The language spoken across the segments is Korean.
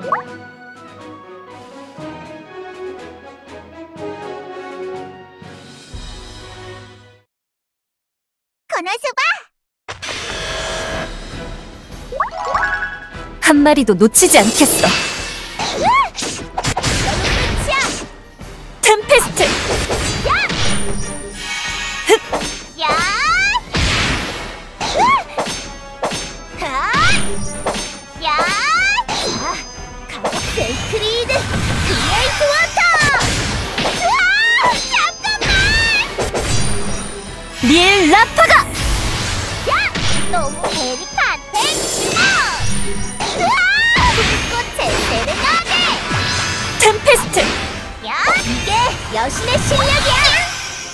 코노수바! 한 마리도 놓치지 않겠어. 템페스트! 야! 야! 가격 세이크리드 크리에이트 워터! 우와! 잠깐만! 리엘 라파가! 야! 너무 데리카한테? 우와! 불꽃의 세레나데! 템페스트! 야! 이게 여신의 실력이야!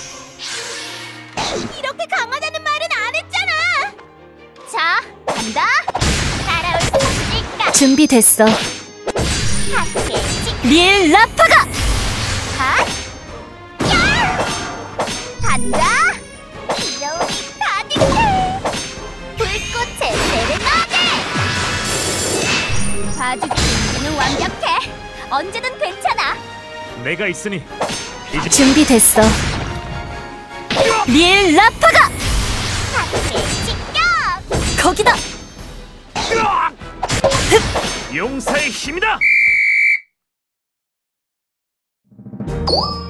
이렇게 강하다는 말은 안 했잖아! 자, 간다! 따라올 수 있을까? 준비됐어. 하트의 찍! 리엘 라파가! 핫! 야! 간다! 귀여움이 가득해! 불꽃의 세레나데! 봐주기 준비는 완벽해! 언제든 괜찮아! 내가 있으니 이제 준비됐어. 리엘 라파가! 하트의 직격! 거기다! 용사의 힘이다.